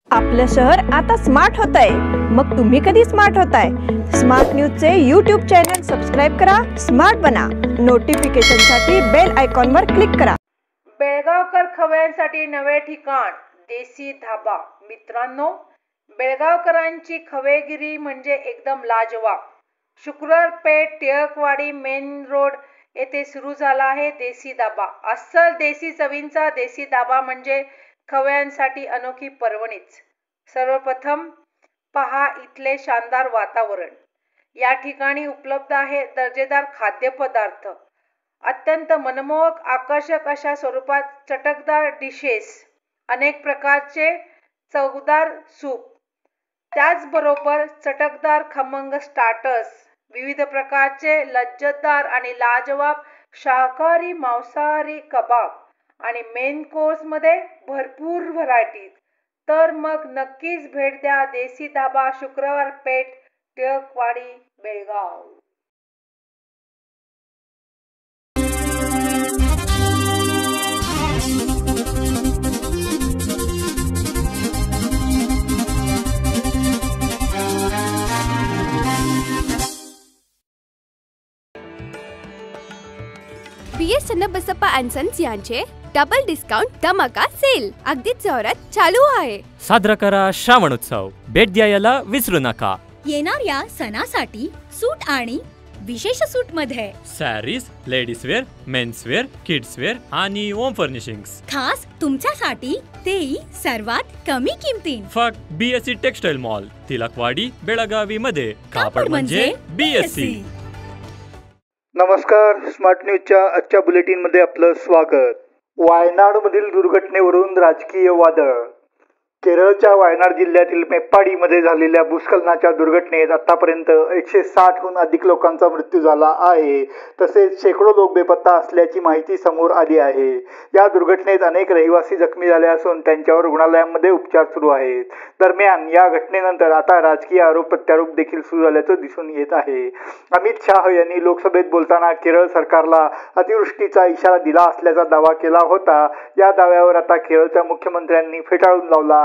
आपलं शहर आता स्मार्ट होतंय, मग तुम्ही कधी स्मार्ट होताय? स्मार्ट न्यूजचे यूट्यूब चॅनल सबस्क्राइब करा, स्मार्ट बना. नोटिफिकेशनसाठी बेल आयकॉनवर क्लिक करा. बेळगावकर खवयांसाठी नवे ठिकाण देसी धाबा. मित्रांनो, बेळगावकरांची खवेगिरी म्हणजे एकदम लाजवाब. शुक्रवार पेठ टिळकवाडी मेन रोड येथे सुरू झाला आहे देसी धाबा. अस्सल देसी चवींचा देसी धाबा म्हणजे खवयांसाठी अनोखी पर्वणीच. सर्वप्रथम पहा इथले शानदार वातावरण. या ठिकाणी उपलब्ध आहे दर्जेदार खाद्यपदार्थ, अत्यंत मनमोहक आकर्षक अशा स्वरूपात चटकदार डिशेस, अनेक प्रकारचे चवदार सूप, त्याचबरोबर चटकदार खमंग स्टार्टर्स, विविध प्रकारचे लज्जतदार आणि लाजवाब शाकाहारी मांसाहारी कबाब आणि मेन कोर्समध्ये भरपूर व्हरायटीज. तर मग नक्कीच भेट द्या Desi Dhaba, Shukrawar Peth Tilakwadi, Belgaum. BS Channabasappa and sons यांचे डबल डिस्काउंट धमाका सेल अगदीच जोरात चालू आहे. साजरा करा श्रावणोत्सव. भेट द्यायला विसरू नका. येणाऱ्या सणासाठी सूट आणि विशेष सूट मध्ये sarees, ladies wear, men's wear, kids wear आणि होम फर्निशिंग्स खास तुमच्यासाठी, तेही सर्वात कमी किमतीत. फक्त BSC textile mall, Tilakwadi, Belagavi मध्ये. कापड म्हणजे BSC. नमस्कार. स्मार्ट न्यूजच्या आजच्या बुलेटिनमध्ये आपलं स्वागत. वायनाडमधील दुर्घटनेवरून राजकीय वादळ. केरळच्या वायनाड जिल्ह्यातील मेप्पाडीमध्ये झालेल्या भूस्खलनाच्या दुर्घटनेत आतापर्यंत 160हून अधिक लोकांचा मृत्यू झाला आहे. तसेच शेकडो लोक बेपत्ता असल्याची माहिती समोर आली आहे. या दुर्घटनेत अनेक रहिवासी जखमी झाले असून त्यांच्यावर रुग्णालयांमध्ये उपचार सुरू आहेत. दरम्यान या घटनेनंतर आता राजकीय आरोप प्रत्यारोप देखील सुरू झाल्याचं दिसून येत आहे. अमित शाह यांनी लोकसभेत बोलताना केरळ सरकारला अतिवृष्टीचा इशारा दिला असल्याचा दावा केला होता. या दाव्यावर आता केरळच्या मुख्यमंत्र्यांनी फेटाळून लावला आहे.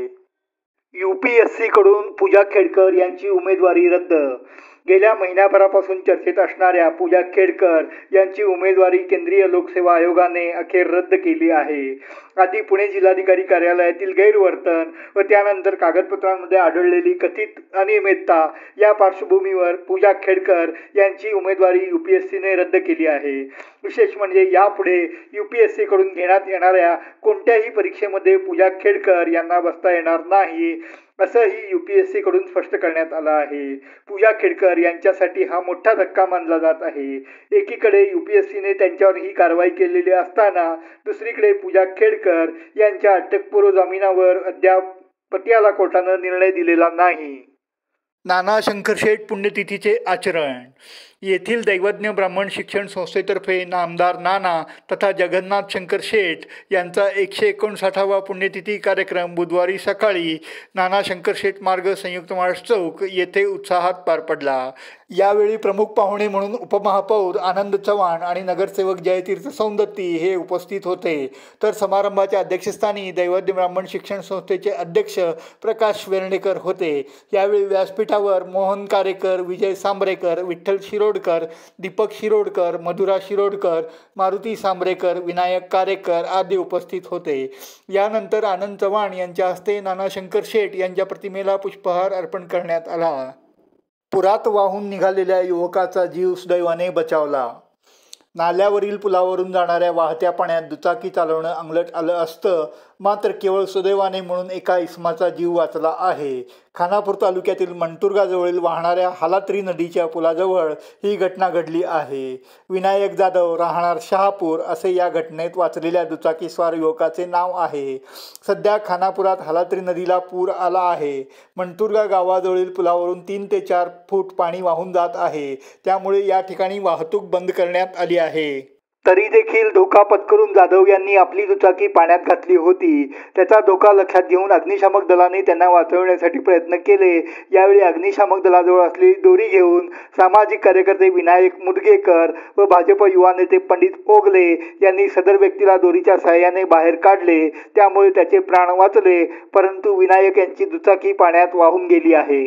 UPSC कडून पूजा खेडकर यांची उमेदवारी रद्द. गेल्या महिन्याभरापासून चर्चेत असणाऱ्या पूजा खेडकर यांची उमेदवारी केंद्रीय लोकसेवा आयोगाने अखेर रद्द केली आहे. आधी पुणे जिल्हाधिकारी कार्यालयातील गैरवर्तन व त्यानंतर कागदपत्रांमध्ये आढळलेली कथित अनियमितता या पार्श्वभूमीवर पूजा खेडकर यांची उमेदवारी UPSCने रद्द केली आहे. विशेष म्हणजे यापुढे UPSC कडून घेण्यात येणाऱ्या कोणत्याही परीक्षेमध्ये पूजा खेडकर यांना बसता येणार नाही असंही UPSC कडून स्पष्ट करण्यात आलं आहे. पूजा खेडकर यांच्यासाठी हा मोठा धक्का मानला जात आहे. एकीकडे UPSCने त्यांच्यावर ही कारवाई केलेली असताना दुसरीकडे पूजा खेडकर यांच्या अटकपूर्व जामिनावर अद्याप पटियाला कोर्टानं निर्णय दिलेला नाही. नाना शंकरशेठ पुण्यतिथीचे आचरण. येथील दैवज्ञ ब्राह्मण शिक्षण संस्थेतर्फे नामदार नाना तथा जगन्नाथ शंकर शेठ यांचा 159वा पुण्यतिथी कार्यक्रम बुधवारी सकाळी नाना शंकर शेठ मार्ग संयुक्त महाराष्ट्र चौक येथे उत्साहात पार पडला. यावेळी प्रमुख पाहुणे म्हणून उपमहापौर आनंद चव्हाण आणि नगरसेवक जयतीर्थ सौंदत्ती हे उपस्थित होते. तर समारंभाच्या अध्यक्षस्थानी दैवज्ञ ब्राह्मण शिक्षण संस्थेचे अध्यक्ष प्रकाश वेर्णेकर होते. यावेळी व्यासपीठावर मोहन कारेकर, विजय सांबरेकर, विठ्ठल शिरोडकर, दीपक शिरोडकर, मधुरा शिरोडकर, मारुती सांबरेकर, विनायक कारेकर आदी उपस्थित होते. यानंतर आनंद चव्हाण यांच्या हस्ते नाना शंकर शेठ यांच्या प्रतिमेला पुष्पहार अर्पण करण्यात आला. पुरात वाहून निघालेल्या युवकाचा जीव सुदैवाने बचावला. नाल्यावरील पुलावरून जाणाऱ्या वाहत्या पाण्यात दुचाकी चालवणं अंगलट आलं असतं, मात्र केवळ सुदैवाने म्हणून एका इसमाचा जीव वाचला आहे. खानापूर तालुक्यातील मंटुरगाजवळील वाहणाऱ्या हालात्री नदीच्या पुलाजवळ ही घटना घडली आहे. विनायक जाधव, राहणार शहापूर असे या घटनेत वाचलेल्या दुचाकीस्वार युवकाचे नाव आहे. सध्या खानापुरात हालात्री नदीला पूर आला आहे. मंटुरगा गावाजवळील पुलावरून 3 ते 4 फूट पाणी वाहून जात आहे. त्यामुळे या ठिकाणी वाहतूक बंद करण्यात आली आहे. तरी देखील धोका पत्करून जाधव यांनी आपली दुचाकी पाण्यात घातली होती. त्याचा धोका लक्षात घेऊन अग्निशामक दलाने त्यांना वाचवण्यासाठी प्रयत्न केले. यावेळी अग्निशामक दलाजवळ असलेली दोरी घेऊन सामाजिक कार्यकर्ते विनायक मुदगेकर व भाजप युवा नेते पंडित ओगले यांनी सदर व्यक्तीला दोरीच्या सहाय्याने बाहेर काढले. त्यामुळे त्याचे प्राण वाचले, परंतु विनायक यांची दुचाकी पाण्यात वाहून गेली आहे.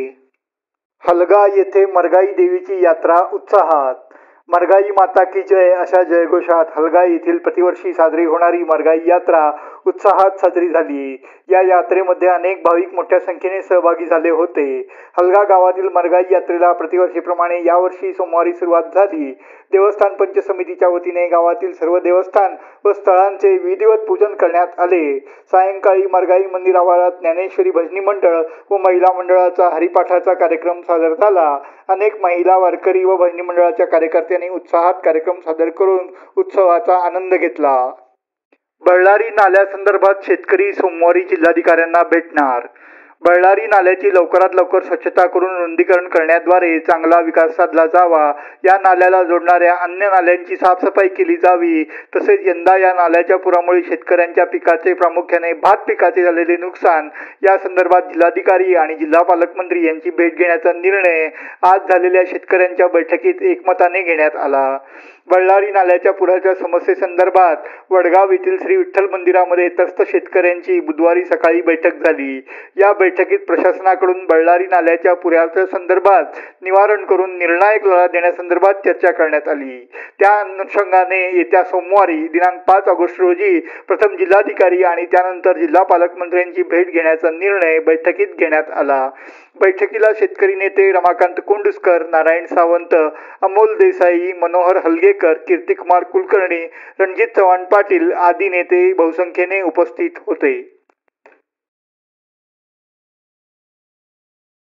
हलगा येथे मरगाई देवीची यात्रा उत्साहात. मरगाई माता की जय अशा जयघोषात हलगा येथील प्रतिवर्षी साजरी होणारी मरगाई यात्रा उत्साहात साजरी झाली. या यात्रेमध्ये अनेक भाविक मोठ्या संख्येने सहभागी झाले होते. हलगा गावातील मरगाई यात्रेला प्रतिवर्षीप्रमाणे यावर्षी सोमवारी सुरुवात झाली. देवस्थान पंच समितीच्या वतीने गावातील सर्व देवस्थान व स्थळांचे विधिवत पूजन करण्यात आले. सायंकाळी मरगाई मंदिर आवारात ज्ञानेश्वरी भजनी मंडळ व महिला मंडळाचा हरिपाठाचा कार्यक्रम सादर झाला. अनेक महिला वारकरी व भजनी मंडळाच्या कार्यकर्त्यांनी उत्साहात कार्यक्रम सादर करून उत्सवाचा आनंद घेतला. बळ्ळारी नाल्यासंदर्भात शेतकरी सोमवारी जिल्हाधिकाऱ्यांना भेटणार. बळ्ळारी नाल्याची लवकरात लवकर स्वच्छता करून रुंदीकरण करण्याद्वारे चांगला विकास साधला जावा. या नाल्याला जोडणाऱ्या अन्य नाल्यांची साफसफाई केली जावी. तसेच यंदा या नाल्याच्या पुरामुळे शेतकऱ्यांच्या पिकाचे, प्रामुख्याने भात पिकाचे झालेले नुकसान या संदर्भात जिल्हाधिकारी आणि जिल्हा पालकमंत्री यांची भेट घेण्याचा निर्णय आज झालेल्या शेतकऱ्यांच्या बैठकीत एकमताने घेण्यात आला. बळ्ळारी नाल्याच्या पुराच्या समस्येसंदर्भात वडगाव येथील श्री विठ्ठल मंदिरामध्ये त्रस्त शेतकऱ्यांची बुधवारी सकाळी बैठक झाली. या बैठकीत प्रशासनाकडून बळ्ळारी नाल्याच्या पुराच्या संदर्भात निवारण करून निर्णायक लढा देण्यासंदर्भात चर्चा करण्यात आली. त्या अनुषंगाने येत्या सोमवारी दिनांक 5 ऑगस्ट रोजी प्रथम जिल्हाधिकारी आणि त्यानंतर जिल्हा पालकमंत्र्यांची भेट घेण्याचा निर्णय बैठकीत घेण्यात आला. बैठकीला शेतकरी नेते रमाकांत कोंडुस्कर, नारायण सावंत, अमोल देसाई, मनोहर हलगेकर, कीर्तिकुमार कुलकर्णी, रणजित चव्हाण पाटील आदी नेते बहुसंख्येने उपस्थित होते.